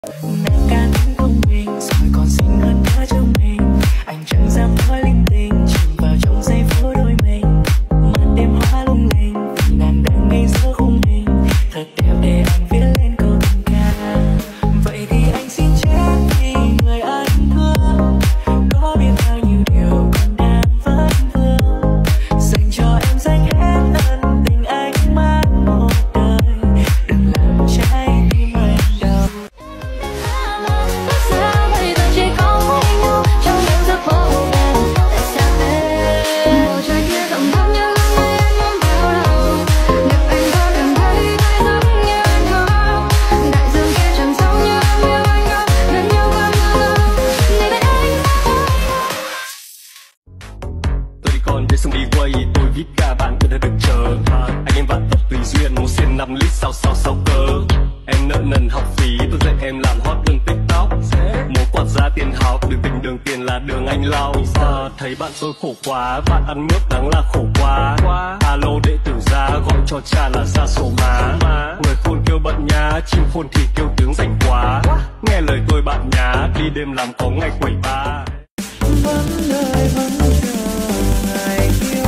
Nàng ca tính công mình rồi còn xinh hơn cả trong mình. Anh chẳng dám nói linh tinh, chìm vào trong giây phút đôi mình. Màn đêm hoa lung linh vì nàng đang ngay giữa khung hình thật đẹp để anh viết lên câu tình ca. Vậy thì anh xin chết vì người anh thương, có biết bao nhiêu điều còn đang vấn vương. Dành cho em dành hết ân tình anh mang một đời, đừng làm trái tim anh đau. Sao bây giờ chỉ có mỗi nhau trong những giấc mơ vô vàn? Tại sao thế? Bầu trời kia rộng thẳm như gương mây anh muốn vào đầu. Nếu anh có cảm thấy giống như anh có, đại dương kia chẳng giống như em yêu anh đâu, gần nhau qua mơ. Này bên anh tôi đi con trên sông đi quay, tôi viết ca bạn tôi đã được chờ. Anh em vạn vật tùy duyên, một xiên 5 lít sao cơ. Em nợ nần học phí, tôi dạy em làm hot trên TikTok. Một quạt giá tiền học, đường tình đường tiền là đường anh lau. Thấy bạn tôi khổ quá, bạn ăn nước đáng là khổ quá. Alo đệ tử ra, gọi cho cha là ra sổ má. Người khôn kêu bận nhá, chim khôn thì kêu tướng rảnh quá. Nghe lời tôi bạn nhá, đi đêm làm có ngày quẩy ba. Vẫn đợi vẫn chờ ngày yêu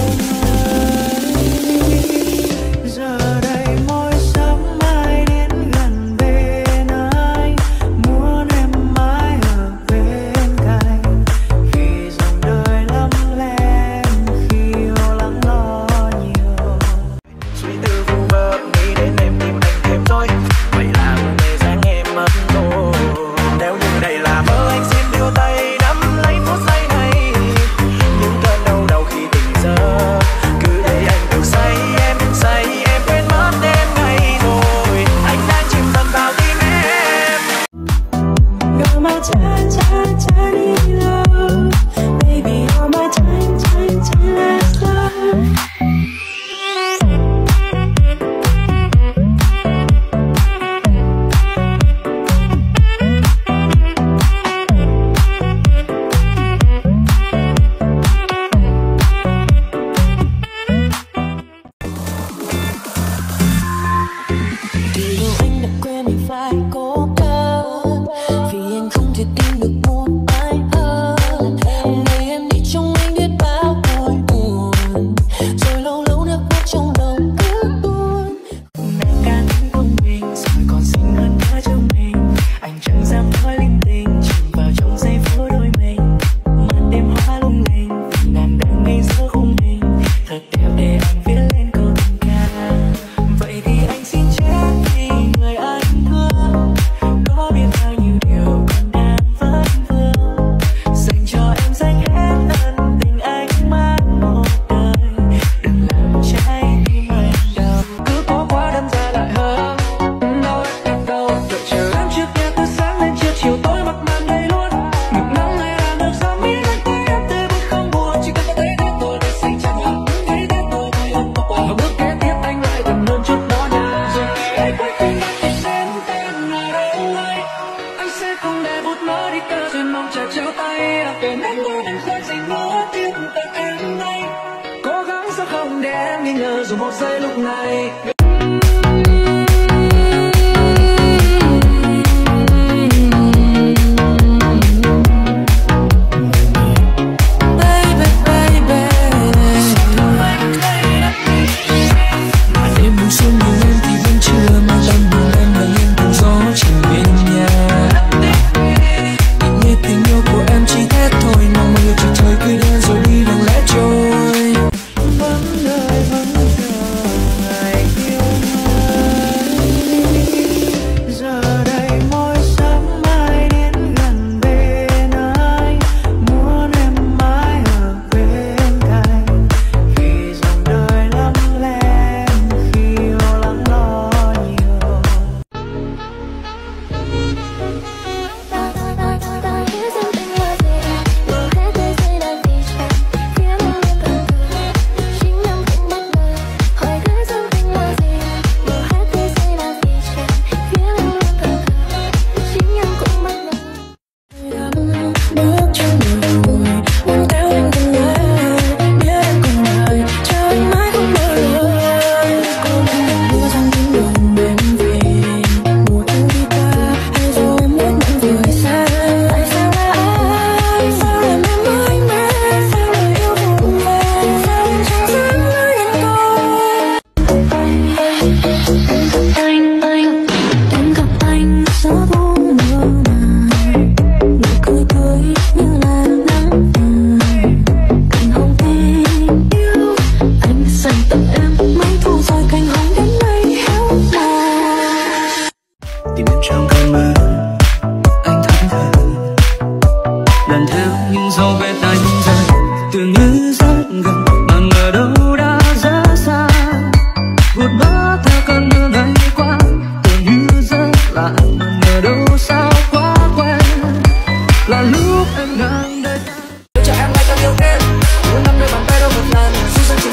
mới. Giờ đây mỗi sớm mai đến gần bên anh, muốn em mãi ở bên cạnh. Khi dòng đời lắm lem, khi yêu lắng lo nhiều. Suy tư vu vơ nghĩ đến em tim anh thêm thôi. Vậy là ngày sáng em mất rồi. Nếu như đây là mơ anh xin đưa tay nắm lấy phút giây này. Những cơn đau đầu khi tình giờ cứ để anh được say em quên mất đêm ngày rồi. Anh đang chìm dần vào tim em. You're my tiny love, baby you're my tiny last love. Điều anh đã quên thì phải cố gắng, vì anh không thể tin được một ai hơn. Ngày em đi trong anh biết bao nỗi buồn, rồi lâu lâu nước mắt trong lòng cứ tuôn. Nàng ca tính công mình rồi còn xinh hơn cả trong mình. Anh chẳng dám nói linh tinh, chìm vào trong giây phút đôi mình. Màn đêm hoa lung linh vì nàng đang ngay giữa khung hình thật đẹp để anh viết lên câu tình ca. Vậy thì anh xin chết vì người anh thương, có biết bao nhiêu điều còn đang vấn vương. Dành cho em dành hết ân tình anh mang một đời, đừng làm trái tim anh đau. Cứ có quá đâm ra lại hơn nói em đâu. Đợi chờ em trước nhà từ sáng đến chiều, chiều tối mặc màn đầy luôn. Ngực nắng hay là nước gió mi lên tay em tươi vui không buồn. Chỉ cần thấy đến tôi để xanh chẳng hẳn thấy đến tôi vui hơn một quả. Và bước kế tiếp anh lại gần hơn chút đó nha. Rồi hãy quay tim anh tìm đến tên là đâu đây. Anh sẽ không để bút nó đi cơ rồi mong chờ trao tay. Kể nên tôi đừng khơi dậy nữa tiếng tận em đây. Cố gắng sẽ không để em nghi ngờ dù một giây lúc này. Đêm buông xuống nhưng em thì vẫn chưa mang tâm hồn em lặng yên cùng gió trên bên nhà. Định nghĩa tình yêu của em chỉ thế thôi, mong mưa trên trời cứ đến rồi đi lặng lẽ trôi. Vẫn đợi vẫn chờ ngày kia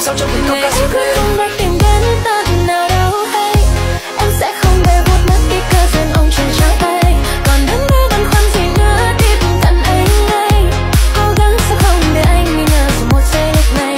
sâu trong mình có cả sự cười. Không biết tìm đến tận nào đâu hay, em sẽ không để vụt mất đi cơ duyên ông trời trao tay. Còn đắn đo băn khoăn gì nữa đi bên cạnh anh ngay, cố gắng sẽ không để anh nghi ngờ dù một giây lúc này.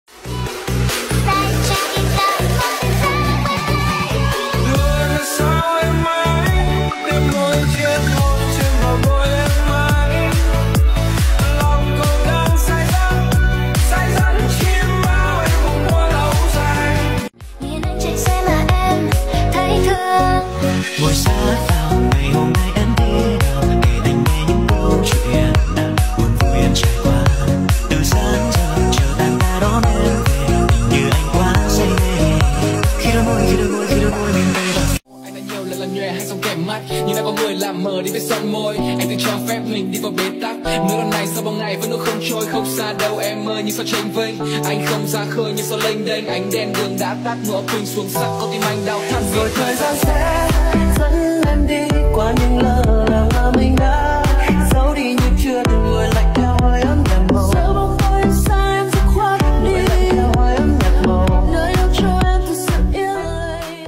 Ngồi sát vào ngày hôm nay em đi đâu, để anh nghe những câu chuyện buồn vui em trải qua. Từ sáng giờ chờ tan ta đón em về, tình như anh quá say mê. Khi đôi môi mình về vào. Anh đã nhiều lần là nhòe hay sống kèm mắt, nhưng đã có người làm mờ đi với son môi. Anh từng cho phép mình đi vào bế tắc, nỗi đau này sau bao ngày vẫn không trôi. Không xa đâu em ơi, như sao tranh vênh. Anh không ra khơi như sao lênh đênh, ánh đèn đường đã tắt, ngõ quỳnh xuống sắc, có tim anh đau thắt. Rồi thời gian sẽ dẫn em đi qua những lỡ làng mà mình đã giấu đi, nhưng chưa từng ngồi lạnh theo hơi ấm nhạt màu. Giờ bóng tối em xa em dứt khoát đi, lạnh theo hơi ấm nhạt màu. Nơi đâu cho em thật sự yên lặng.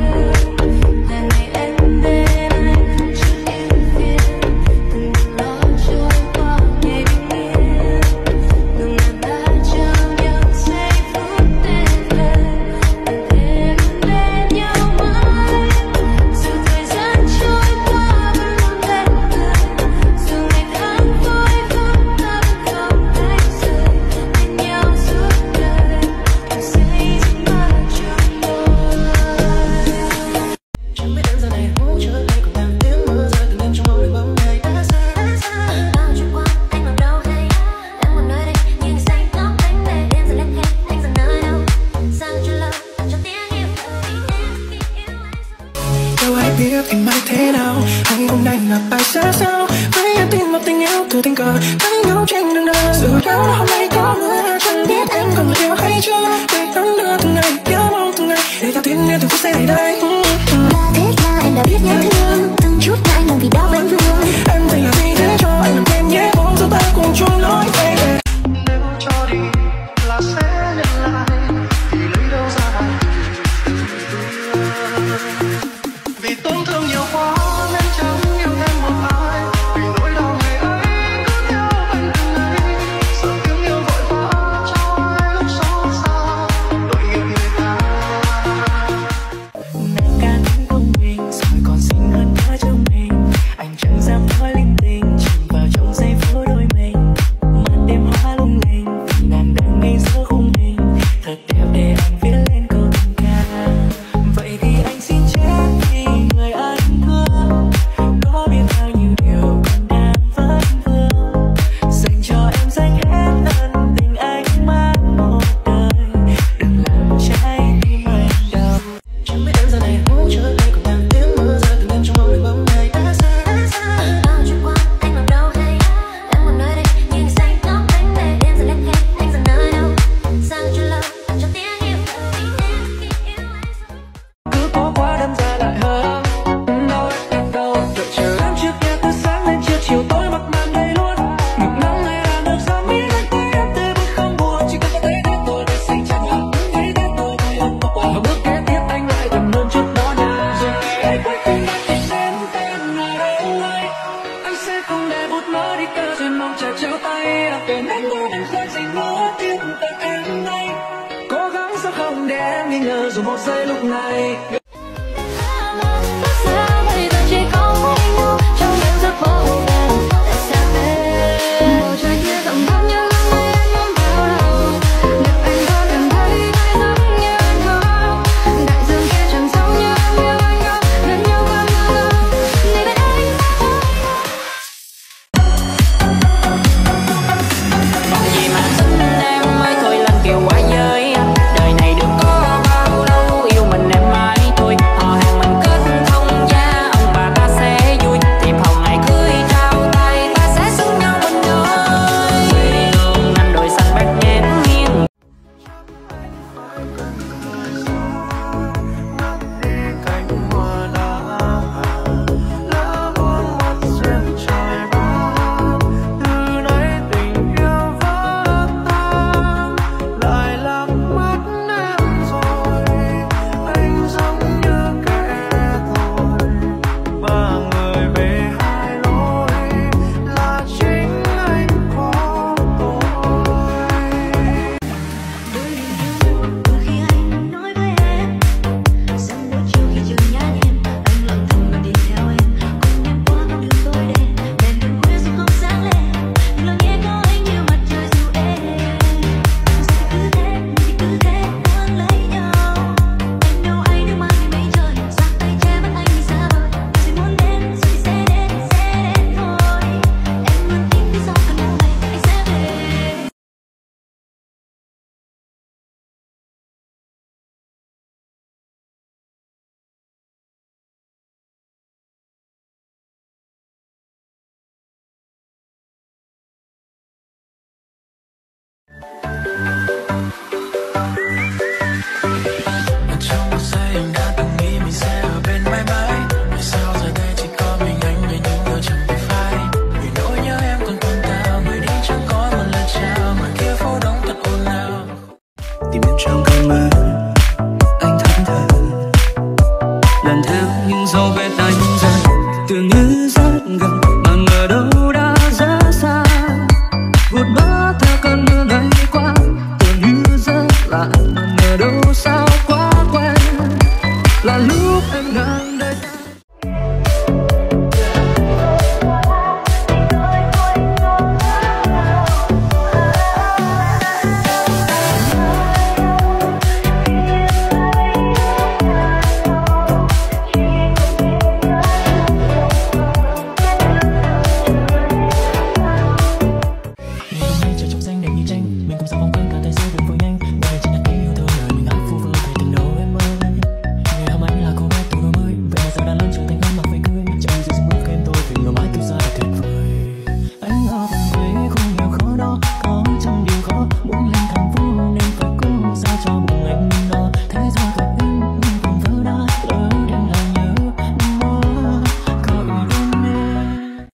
Lần này em đến anh không chỉ em phiền, từng lo trôi qua ngày bình yên. Đừng làm ta trong những giây phút đến gần, thêm bên nhau mãi. Dù thời gian trôi qua vẫn luôn bên gần, dù ngày tháng vui phút ta vẫn không hay rời. Bên nhau suốt đời, em xây dựng mơ trong tôi. Chẳng biết em giờ này muốn trở hay còn đang tiếng mưa rơi từng đêm trong mong mình bóng ngày đã xa. Bao chuyện qua anh mặc đâu hay, đang một nơi đây nhưng xanh tóc anh về đêm giờ lên hết anh giờ nơi đâu. Sao chưa lâu cho tiếng yêu vì em vì yêu anh. Đâu ai biết anh mai thế nào, anh hôm nay là bài xa sao. Với em tin vào tình yêu từ tình cờ, thấy nhau trên đường đời. Dù đâu hôm nay có mưa, chẳng biết em còn yêu hay chưa. Để đón đưa từng ngày, nhớ mong từng ngày, để ta tiến đến từng phút giây này đây. Là thế là em đã biết nhớ thương, từng chút là anh làm vì đau vẫn vương. Em tình là gì thế cho anh làm thêm nhé, bóng giờ ta cùng chung lối về. Nếu cho đi là sẽ nhận lại, thì lấy đâu ra vì tổn thương nhiều quá nên chẳng yêu thêm một ai. Vì nỗi đau ngày ấy cứ theo anh từng ngày, sợ tiếng yêu vội vã cho ai lúc xót xa đội nghiệp người ta. Nàng ca tính công bình rồi còn xinh hơn cả trong mình, anh chẳng dám nói linh tinh, chìm vào trong giây phút đôi mình. Màn đêm hoa lung linh vì nàng đang ngay giữa khung hình, thật đẹp để anh viết lên câu tình ca. Vậy thì anh xin chết vì người anh thương, có biết bao nhiêu điều còn đang vấn vương. Dành cho em dành hết ân tình anh mang một đời, đừng làm trái tim anh đau. Chẳng biết em giờ này muốn trở hay còn đang tiếng mưa rơi từng đêm trong mong mình bóng ngày đã xa. Bao chuyện qua anh mặc đâu hay, đang một nơi đây nhưng xanh tóc anh về đêm giờ lên hết anh giờ nơi đâu. Sao chưa lâu cho tiếng yêu vì em vì yêu anh. Cứ có quá đâm ra lại hơn đâu em đâu, đợi chờ em trước nhà từ sáng đến chiều, chiều tối mặc màn đầy luôn. Ngực nắng hay là được ra mi lên tay em tươi vui không buồn, chỉ cần có thấy thế tôi đã xinh chẳng hạn, thấy thế tôi vui hơn một quả. Và bước kế tiếp anh lại gần hơn trước đó nha. Rồi hãy quay tim anh tìm đến tên người đâu ơi, anh sẽ không để bút nó đi cơ duyên mong chờ trao tay. Kể nên tôi đừng khơi gì nữa tiếng tận em đây, cố gắng sẽ không để em nghi ngờ dù một giây lúc này. Sao bây giờ chỉ có anh nhau trong những giấc mơ u ám. Tại sao em Bầu trời kia rộng thẳm như hôm nay anh muốn vào đầu. Được anh có cảm thấy ai giống như anh không? Đại dương kia chẳng sâu như em yêu anh không? Gần nhau qua mưa lâu, đi bên anh. Còn gì mà xin em ơi thôi lên kiều quá giới, đời này được có bao lâu yêu mình em mãi. rất gần mà ngờ đâu đã rất xa, vụt vỡ theo cơn mưa ngày